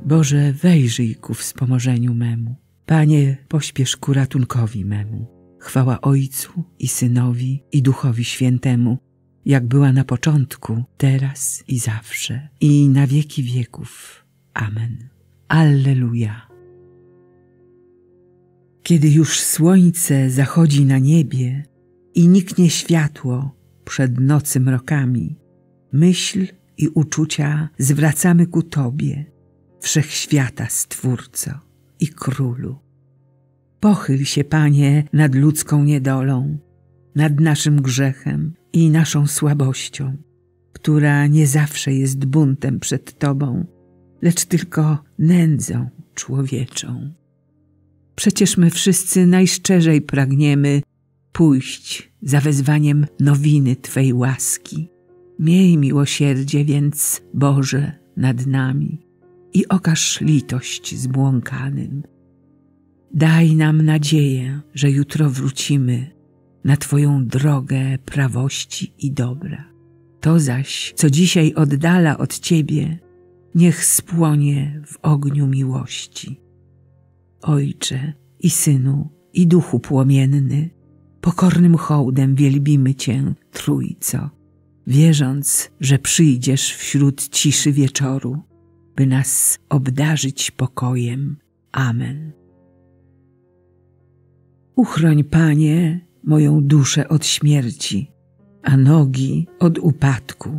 Boże, wejrzyj ku wspomożeniu memu. Panie, pośpiesz ku ratunkowi memu. Chwała Ojcu i Synowi i Duchowi Świętemu, jak była na początku, teraz i zawsze, i na wieki wieków. Amen. Alleluja. Kiedy już słońce zachodzi na niebie i niknie światło przed nocy mrokami, myśl i uczucia zwracamy ku Tobie, Wszechświata Stwórco i Królu. Pochyl się, Panie, nad ludzką niedolą, nad naszym grzechem i naszą słabością, która nie zawsze jest buntem przed Tobą, lecz tylko nędzą człowieczą. Przecież my wszyscy najszczerzej pragniemy pójść za wezwaniem nowiny Twej łaski. Miej miłosierdzie więc, Boże, nad nami i okaż litość zbłąkanym. Daj nam nadzieję, że jutro wrócimy na Twoją drogę prawości i dobra. To zaś, co dzisiaj oddala od Ciebie, niech spłonie w ogniu miłości. Ojcze i Synu i Duchu płomienny, pokornym hołdem wielbimy Cię, Trójco, wierząc, że przyjdziesz wśród ciszy wieczoru, by nas obdarzyć pokojem. Amen. Uchroń, Panie, moją duszę od śmierci, a nogi od upadku.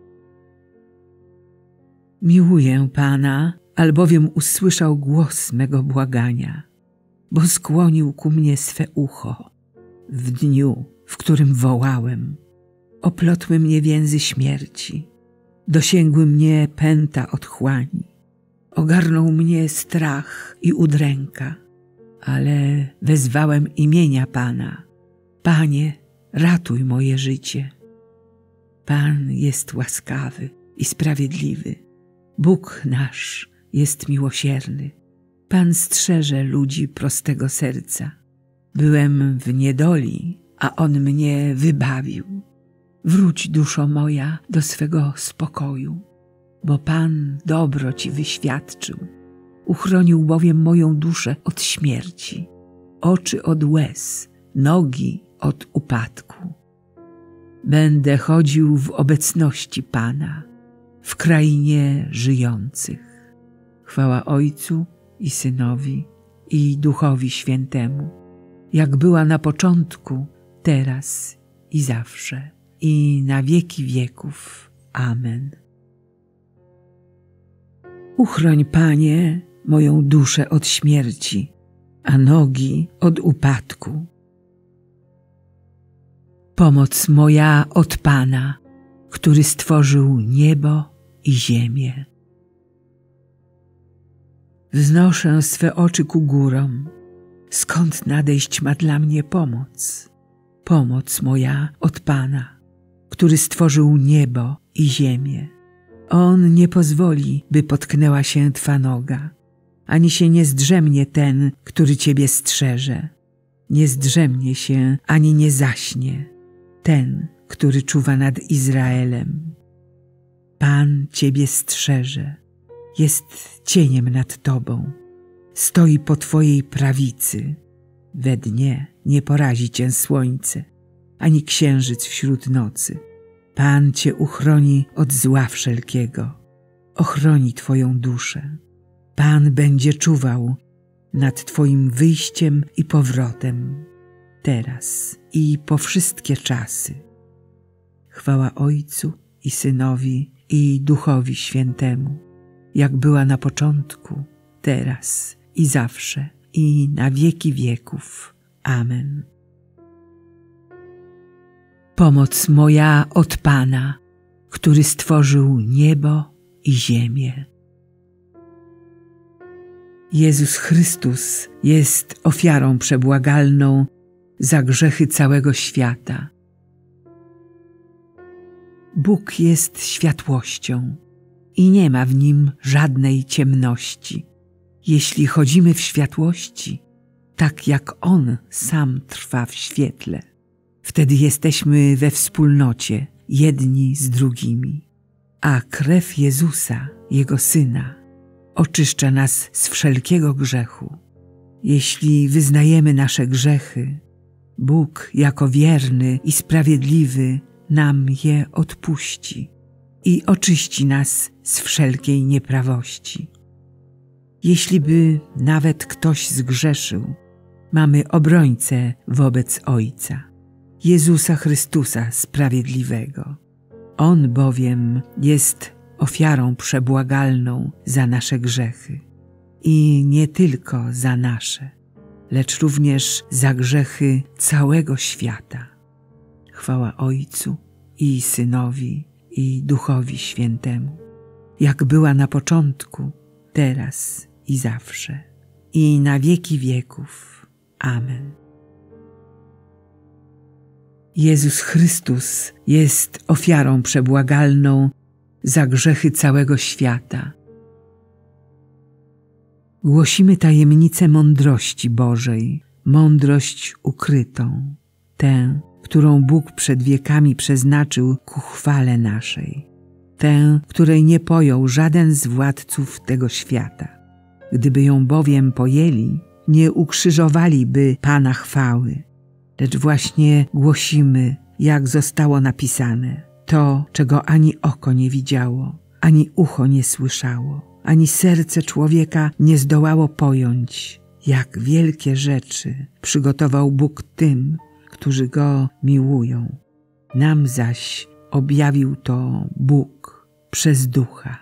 Miłuję Pana, albowiem usłyszał głos mego błagania, bo skłonił ku mnie swe ucho. W dniu, w którym wołałem, oplotły mnie więzy śmierci, dosięgły mnie pęta otchłani, ogarnął mnie strach i udręka, ale wezwałem imienia Pana. Panie, ratuj moje życie. Pan jest łaskawy i sprawiedliwy. Bóg nasz jest miłosierny. Pan strzeże ludzi prostego serca. Byłem w niedoli, a On mnie wybawił. Wróć, duszo moja, do swego spokoju, bo Pan dobro Ci wyświadczył. Uchronił bowiem moją duszę od śmierci, oczy od łez, nogi od upadku. Będę chodził w obecności Pana, w krainie żyjących. Chwała Ojcu i Synowi i Duchowi Świętemu, jak była na początku, teraz i zawsze, i na wieki wieków. Amen. Uchroń, Panie, moją duszę od śmierci, a nogi od upadku. Pomoc moja od Pana, który stworzył niebo i ziemię. Wznoszę swe oczy ku górom. Skąd nadejść ma dla mnie pomoc? Pomoc moja od Pana, który stworzył niebo i ziemię. On nie pozwoli, by potknęła się Twa noga, ani się nie zdrzemnie ten, który Ciebie strzeże. Nie zdrzemnie się, ani nie zaśnie ten, który czuwa nad Izraelem. Pan Ciebie strzeże, jest cieniem nad Tobą, stoi po Twojej prawicy. We dnie nie porazi Cię słońce, ani księżyc wśród nocy. Pan Cię uchroni od zła wszelkiego, ochroni Twoją duszę. Pan będzie czuwał nad Twoim wyjściem i powrotem, teraz i po wszystkie czasy. Chwała Ojcu i Synowi i Duchowi Świętemu, jak była na początku, teraz i zawsze, i na wieki wieków. Amen. Pomoc moja od Pana, który stworzył niebo i ziemię. Jezus Chrystus jest ofiarą przebłagalną za grzechy całego świata. Bóg jest światłością i nie ma w Nim żadnej ciemności. Jeśli chodzimy w światłości, tak jak On sam trwa w świetle, wtedy jesteśmy we wspólnocie jedni z drugimi. A krew Jezusa, Jego Syna, oczyszcza nas z wszelkiego grzechu. Jeśli wyznajemy nasze grzechy, Bóg jako wierny i sprawiedliwy nam je odpuści i oczyści nas z wszelkiej nieprawości. Jeśli by nawet ktoś zgrzeszył, mamy obrońcę wobec Ojca, Jezusa Chrystusa Sprawiedliwego. On bowiem jest ofiarą przebłagalną za nasze grzechy i nie tylko za nasze, lecz również za grzechy całego świata. Chwała Ojcu i Synowi i Duchowi Świętemu, jak była na początku, teraz i zawsze, i na wieki wieków. Amen. Jezus Chrystus jest ofiarą przebłagalną za grzechy całego świata. Głosimy tajemnicę mądrości Bożej, mądrość ukrytą, tę, którą Bóg przed wiekami przeznaczył ku chwale naszej, tę, której nie pojął żaden z władców tego świata. Gdyby ją bowiem pojęli, nie ukrzyżowaliby Pana chwały, lecz właśnie głosimy, jak zostało napisane, to, czego ani oko nie widziało, ani ucho nie słyszało, ani serce człowieka nie zdołało pojąć, jak wielkie rzeczy przygotował Bóg tym, którzy Go miłują. Nam zaś objawił to Bóg przez Ducha.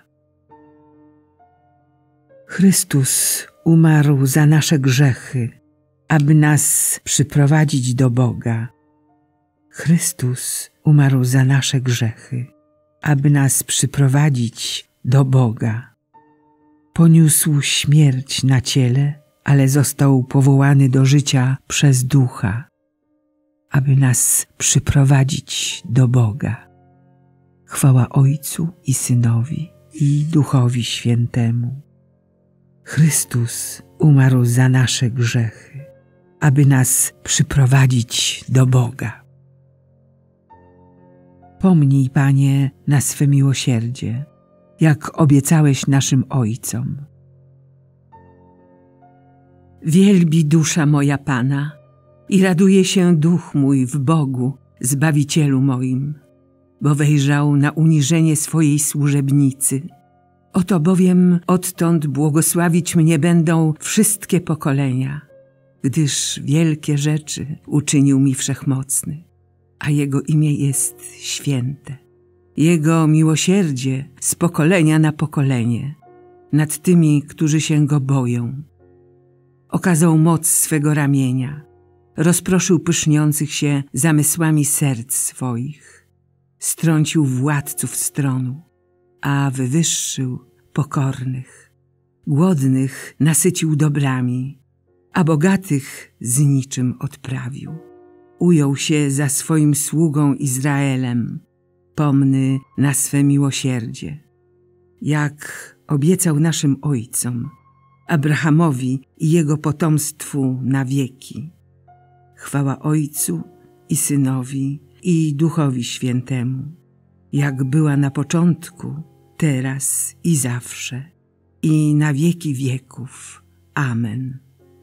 Chrystus umarł za nasze grzechy, aby nas przyprowadzić do Boga. Chrystus umarł za nasze grzechy, aby nas przyprowadzić do Boga. Poniósł śmierć na ciele, ale został powołany do życia przez Ducha, aby nas przyprowadzić do Boga. Chwała Ojcu i Synowi i Duchowi Świętemu. Chrystus umarł za nasze grzechy, aby nas przyprowadzić do Boga. Pomnij, Panie, na swe miłosierdzie, jak obiecałeś naszym ojcom. Wielbi dusza moja Pana i raduje się duch mój w Bogu, Zbawicielu moim, bo wejrzał na uniżenie swojej służebnicy. Oto bowiem odtąd błogosławić mnie będą wszystkie pokolenia, gdyż wielkie rzeczy uczynił mi Wszechmocny, a Jego imię jest święte. Jego miłosierdzie z pokolenia na pokolenie nad tymi, którzy się Go boją. Okazał moc swego ramienia, rozproszył pyszniących się zamysłami serc swoich, strącił władców z tronu, a wywyższył pokornych. Głodnych nasycił dobrami, a bogatych z niczym odprawił. Ujął się za swoim sługą Izraelem, pomny na swe miłosierdzie, jak obiecał naszym ojcom, Abrahamowi i jego potomstwu na wieki. Chwała Ojcu i Synowi i Duchowi Świętemu, jak była na początku, teraz i zawsze, i na wieki wieków. Amen.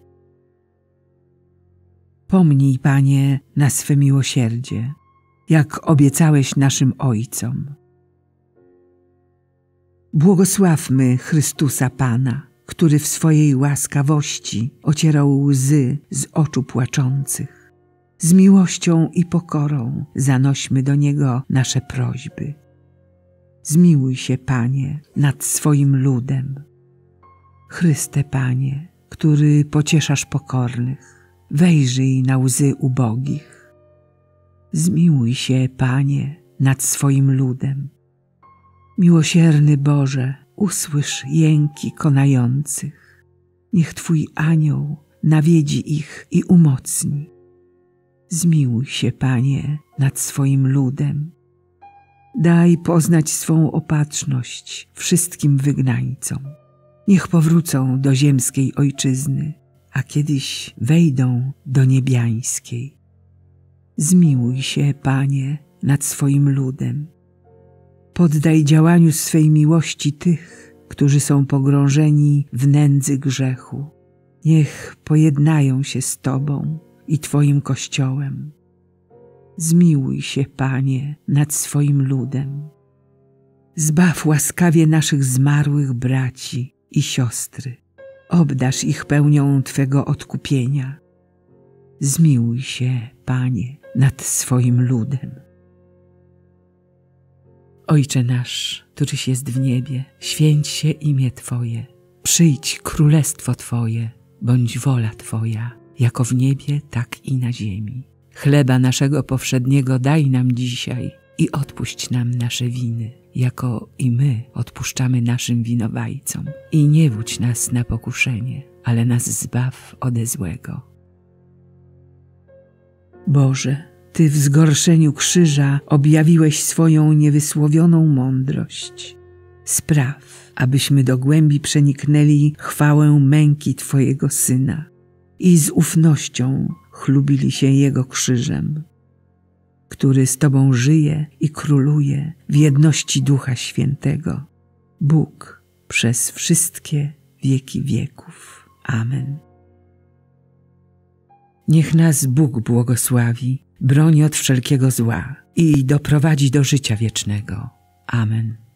Pomnij, Panie, na swe miłosierdzie, jak obiecałeś naszym ojcom. Błogosławmy Chrystusa Pana, który w swojej łaskawości ocierał łzy z oczu płaczących. Z miłością i pokorą zanośmy do Niego nasze prośby. Zmiłuj się, Panie, nad swoim ludem. Chryste, Panie, który pocieszasz pokornych, wejrzyj na łzy ubogich. Zmiłuj się, Panie, nad swoim ludem. Miłosierny Boże, usłysz jęki konających. Niech Twój anioł nawiedzi ich i umocni. Zmiłuj się, Panie, nad swoim ludem. Daj poznać swą opatrzność wszystkim wygnańcom. Niech powrócą do ziemskiej ojczyzny, a kiedyś wejdą do niebiańskiej. Zmiłuj się, Panie, nad swoim ludem. Poddaj działaniu swej miłości tych, którzy są pogrążeni w nędzy grzechu. Niech pojednają się z Tobą i Twoim Kościołem. Zmiłuj się, Panie, nad swoim ludem. Zbaw łaskawie naszych zmarłych braci i siostry. Obdarz ich pełnią Twego odkupienia. Zmiłuj się, Panie, nad swoim ludem. Ojcze nasz, któryś jest w niebie, święć się imię Twoje. Przyjdź królestwo Twoje, bądź wola Twoja, jako w niebie, tak i na ziemi. Chleba naszego powszedniego daj nam dzisiaj i odpuść nam nasze winy, jako i my odpuszczamy naszym winowajcom. I nie wódź nas na pokuszenie, ale nas zbaw ode złego. Boże, Ty w zgorszeniu krzyża objawiłeś swoją niewysłowioną mądrość. Spraw, abyśmy do głębi przeniknęli chwałę męki Twojego Syna i z ufnością chlubili się Jego krzyżem, który z Tobą żyje i króluje w jedności Ducha Świętego, Bóg przez wszystkie wieki wieków. Amen. Niech nas Bóg błogosławi, broni od wszelkiego zła i doprowadzi do życia wiecznego. Amen.